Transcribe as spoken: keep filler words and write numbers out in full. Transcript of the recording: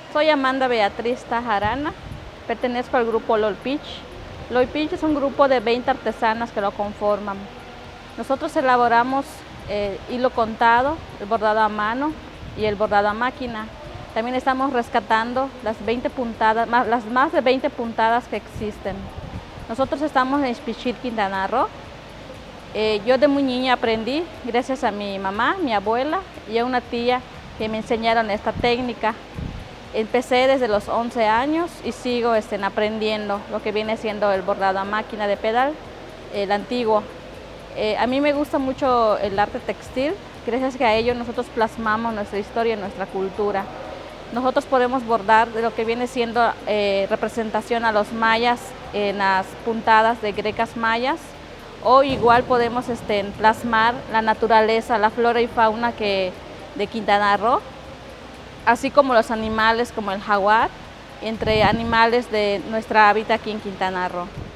Soy Amanda Beatriz Tajarana, pertenezco al grupo Lolpich. Lolpich es un grupo de veinte artesanas que lo conforman. Nosotros elaboramos eh, hilo contado, el bordado a mano y el bordado a máquina. También estamos rescatando las, veinte puntadas, más, las más de veinte puntadas que existen. Nosotros estamos en Ixpichil, Quintana Roo. Eh, yo de muy niña aprendí, gracias a mi mamá, mi abuela y a una tía que me enseñaron esta técnica. Empecé desde los once años y sigo este, aprendiendo lo que viene siendo el bordado a máquina de pedal, el antiguo. Eh, a mí me gusta mucho el arte textil, gracias a ello nosotros plasmamos nuestra historia y nuestra cultura. Nosotros podemos bordar de lo que viene siendo eh, representación a los mayas en las puntadas de grecas mayas, o igual podemos este, plasmar la naturaleza, la flora y fauna que, de Quintana Roo, así como los animales como el jaguar, entre animales de nuestra hábitat aquí en Quintana Roo.